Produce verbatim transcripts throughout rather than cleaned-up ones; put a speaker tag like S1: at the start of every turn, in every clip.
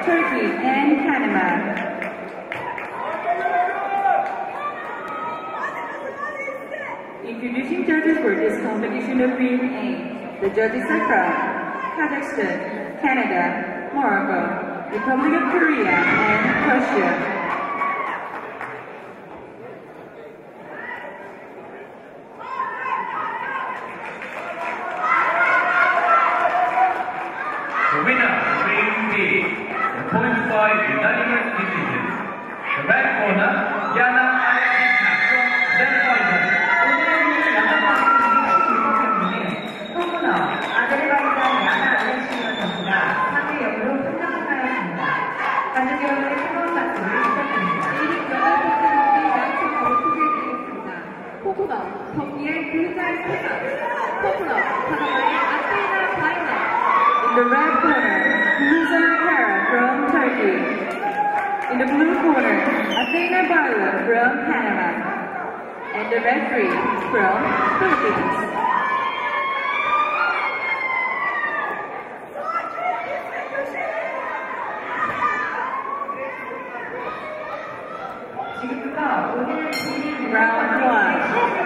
S1: Turkey, and Panama. Introducing judges for this competition of Ring A. The judges are from Kazakhstan, Canada, Morocco, Republic of Korea, and Russia.
S2: The winner of Ring B, the point five unanimous decision. The red corner, Yana Alexina from Azerbaijan.
S3: 오늘은 야나바이탄 십일 경기는 아제르바이잔 야나 알렉시나 선수가 삼 대 영으로 승리하였습니다. 관중 여러분의 뜨거운 박수를 부탁드립니다.
S4: 내일 여덟 번째 경기 양측 바로 소개해드리겠습니다. 포크너, 경기의 글자의 세상, 포크너, 파나마의 아테이나 바이나.
S1: In the red corner, Luza Kara from Turkey. In the blue corner, Athena Barla from Panama. And the referee from Philippines.
S3: 지금부터 오늘 진행
S1: Round one.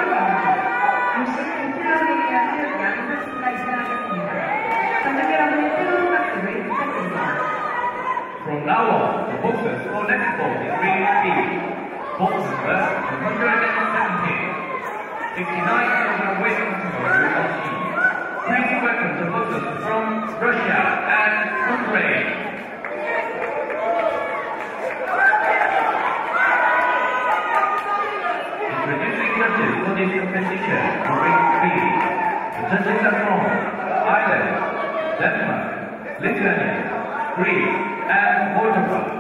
S3: 육십구 킬로그램에 하는 양선수가 시작하겠습니다. 관중 여러분의 뜨거운 박수를 부탁드립니다.
S2: From now on, the boxers for next bout is Ring B. Box number one seventeen. sixty-nine kilogram weight category will compete. Please welcome the boxers from Russia and Ukraine. Introducing judges for this competition for Ring B. The judges are from Ireland, Denmark, Lithuania, Greece, and Moldova.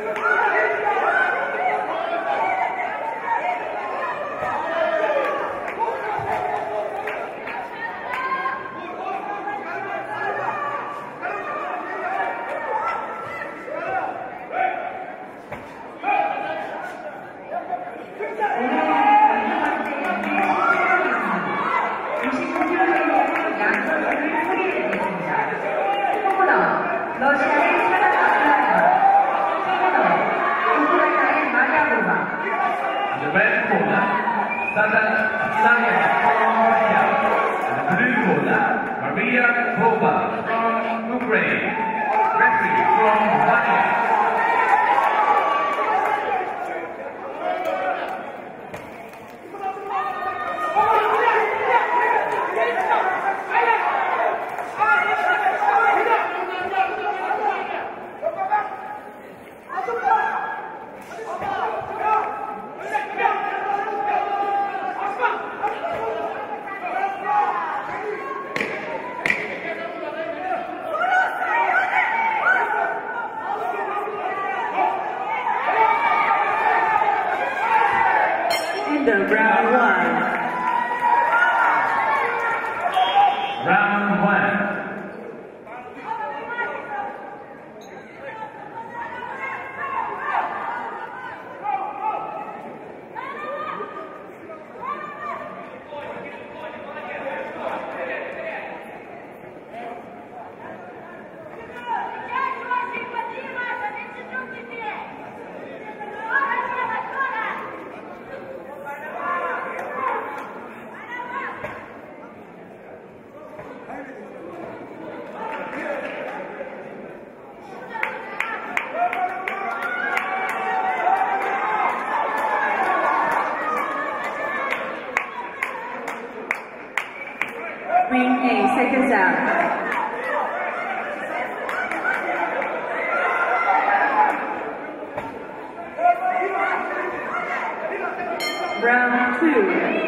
S3: 육십구 킬로그램의 양선수를 소개해드리겠습니다. 포크너, 러시아의 사라 아프라이나, 포크너, 우크라이나의 마리아보바.
S2: The red corner, Sadan Aslania from Russia. And the blue corner, Maria Kova from Ukraine. Referee from Romania.
S1: In the round one.
S2: Round one.
S1: Ring A, seconds out. Round two.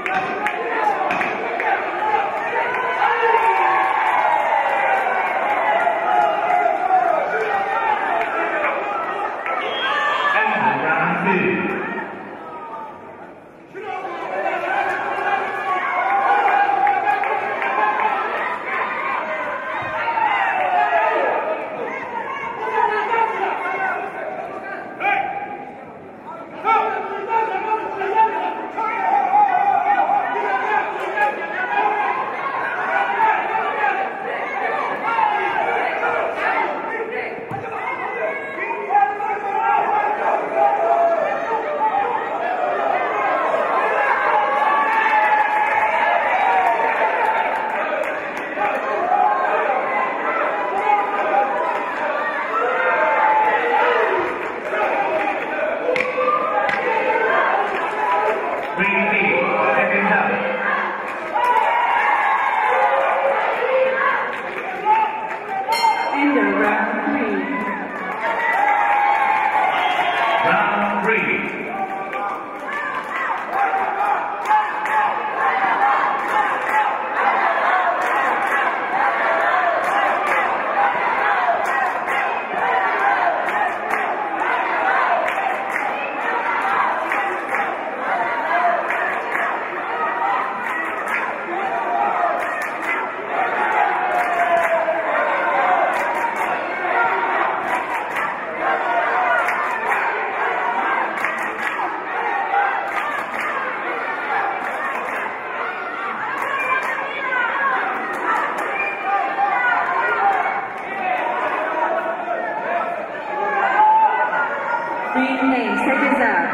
S1: Green lane, seconds out.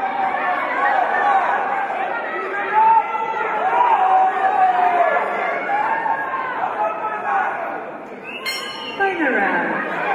S1: Final round.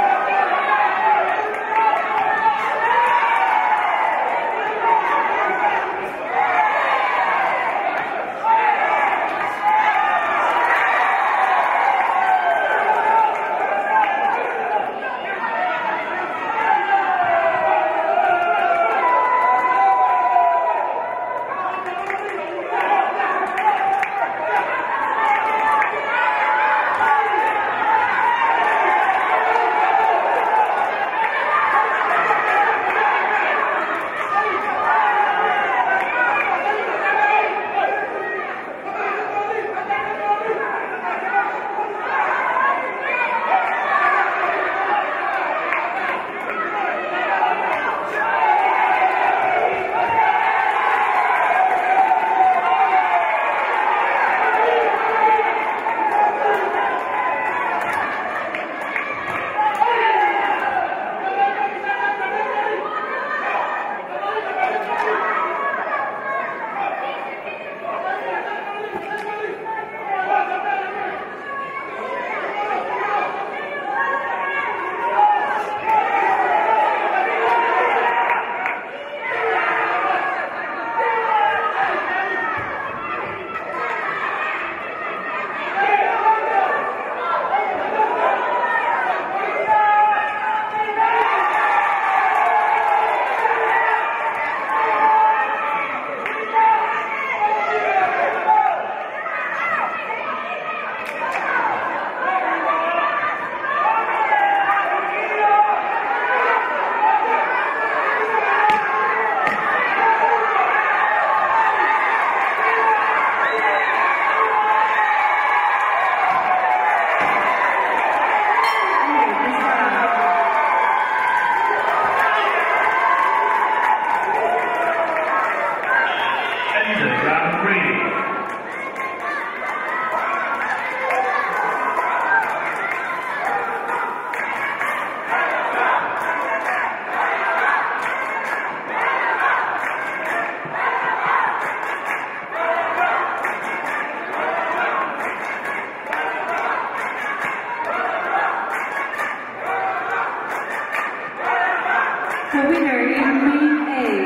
S1: The winner in Green A,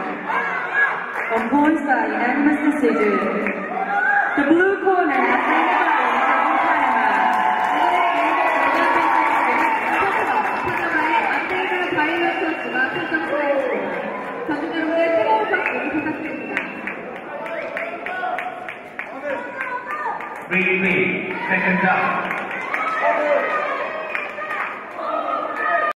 S1: on points by unanimous decision. The blue corner, Athena Bayo from
S4: 아테나 바이오 선수가 선정수였습니다. 관중 여러분의 뜨거운 박수 부탁드립니다.
S2: Green B, second down.